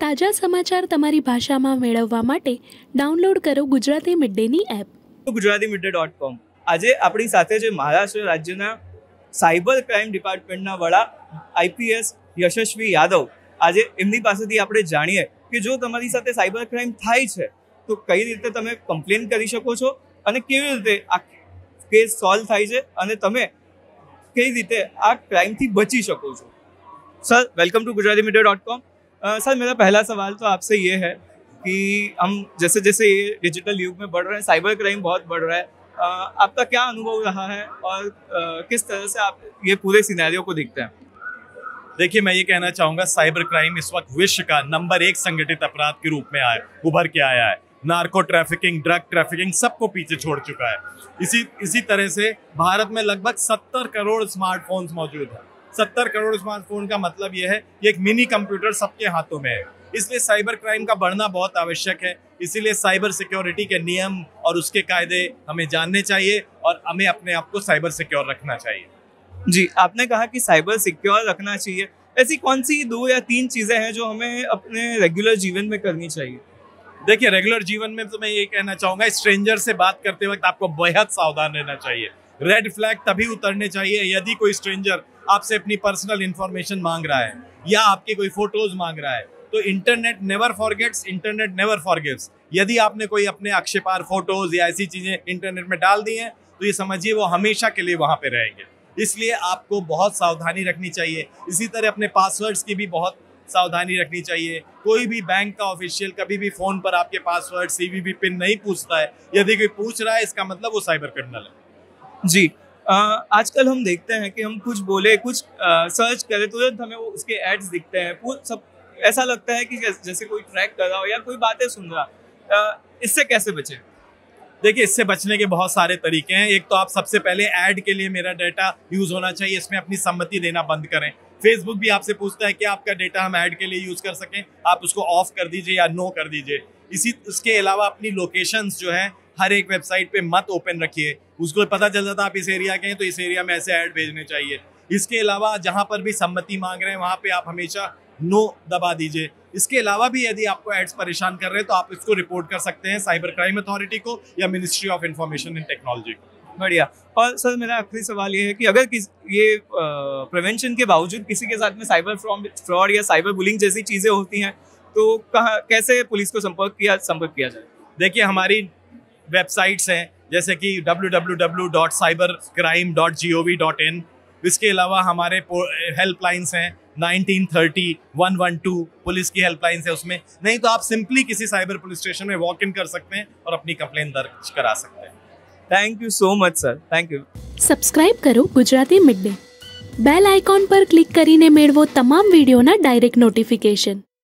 તાજા સમાચાર તમારી ભાષામાં મેળવવા માટે ડાઉનલોડ કરો ગુજરાતી મિડડેની એપ. gujaratymidday.com. આજે આપણી સાથે છે મહારાષ્ટ્ર રાજ્યના સાયબર ક્રાઇમ ડિપાર્ટમેન્ટના વડા આઈપીએસ યશસ્વી યાદવ. આજે એમની પાસેથી આપણે જાણીએ કે જો તમારી સાથે સાયબર ક્રાઇમ થાય છે તો કઈ રીતે તમે કમ્પ્લેન કરી શકો છો અને કેવી રીતે આ કેસ સોલ્વ થાય છે અને તમે કઈ રીતે આ क्राइमથી बची सको છો. Sir welcome to gujaratymidday.com. Sir मेरा पहला सवाल तो आपसे ये है कि हम जैसे जैसे ये डिजिटल युग में बढ़ रहे हैं, साइबर क्राइम बहुत बढ़ रहा है, आपका क्या अनुभव रहा है और किस तरह से आप ये पूरे सिनेरियो को देखते हैं? देखिए, मैं ये कहना चाहूँगा, साइबर क्राइम इस वक्त विश्व का नंबर 1 संगठित अपराध के रूप में उभर के आया है. नार्को ट्रैफिकिंग, ड्रग ट्रैफिकिंग सबको पीछे छोड़ चुका है. इसी तरह से भारत में लगभग 70 करोड़ स्मार्टफोन्स मौजूद हैं. 70 करोड़ स्मार्टफोन का मतलब यह है कि एक मिनी कंप्यूटर सबके हाथों में है. इसलिए साइबर क्राइम का बढ़ना बहुत आवश्यक है. इसीलिए साइबर सिक्योरिटी के नियम और उसके कायदे हमें जानने चाहिए और हमें अपने आप को साइबर सिक्योर रखना चाहिए. जी, आपने कहा कि साइबर सिक्योर रखना चाहिए. ऐसी कौन सी 2 या 3 चीज़ें हैं जो हमें अपने रेगुलर जीवन में करनी चाहिए? देखिए, रेगुलर जीवन में तो मैं ये कहना चाहूँगा, स्ट्रेंजर से बात करते वक्त आपको बेहद सावधान रहना चाहिए. रेड फ्लैग तभी उतरने चाहिए यदि कोई स्ट्रेंजर आपसे अपनी पर्सनल इंफॉर्मेशन मांग रहा है या आपके कोई फोटोज मांग रहा है. तो internet never forgets, internet never forgives. यदि आपने कोई अपने आक्षेपार फोटोज या ऐसी चीजें इंटरनेट में डाल दी हैं तो ये समझिए वो हमेशा के लिए वहां पे रहेंगे. इसलिए आपको बहुत सावधानी रखनी चाहिए. इसी तरह अपने पासवर्ड्स की भी बहुत सावधानी रखनी चाहिए. कोई भी बैंक का ऑफिशियल कभी भी फोन पर आपके पासवर्ड, सीवीवी पिन नहीं पूछता है. यदि कोई पूछ रहा है इसका मतलब वो साइबर क्रिमिनल है. जी, आजकल हम देखते हैं कि हम कुछ बोले, कुछ सर्च करें, तुरंत हमें वो उसके एड्स दिखते हैं. सब ऐसा लगता है कि जैसे कोई ट्रैक कर रहा हो या कोई बातें सुन रहा. इससे कैसे बचें? देखिए, इससे बचने के बहुत सारे तरीके हैं. एक तो आप सबसे पहले ऐड के लिए मेरा डेटा यूज होना चाहिए, इसमें अपनी सम्मति देना बंद करें. फेसबुक भी आपसे पूछता है कि आपका डेटा हम ऐड के लिए यूज कर सकें, आप उसको ऑफ कर दीजिए या नो कर दीजिए. इसके अलावा अपनी लोकेशंस जो है हर एक वेबसाइट पे मत ओपन रखिए. उसको पता चल जाता है आप इस एरिया के हैं तो इस एरिया में ऐसे ऐड भेजने चाहिए. इसके अलावा जहां पर भी सम्मति मांग रहे हैं वहां पे आप हमेशा नो दबा दीजिए. इसके अलावा भी यदि आपको एड्स परेशान कर रहे हैं तो आप इसको रिपोर्ट कर सकते हैं साइबर क्राइम अथॉरिटी को या ministry of information and technology को. बढ़िया. और सर मेरा आखिरी सवाल ये है कि अगर ये प्रिवेंशन के बावजूद किसी के साथ में साइबर फ्रॉड या साइबर बुलिंग जैसी चीज़ें होती हैं तो कैसे पुलिस को संपर्क किया जाए? देखिए, हमारी वेबसाइट्स हैं जैसे कि www.cybercrime.gov.in. इसके अलावा हमारे हेल्पलाइंस हैं 1930 112 पुलिस की हेल्पलाइंस है उसमें. नहीं तो आप सिंपली किसी साइबर पुलिस स्टेशन में वॉक इन कर सकते हैं और अपनी कंप्लेन दर्ज करा सकते हैं. Thank you so much sir. Thank you. Subscribe કરો ગુજરાતી મિડડે. બેલ આઇકોન પર ક્લિક કરીને મેળવો તમામ વિડીયોના ડાયરેક્ટ નોટિફિકેશન.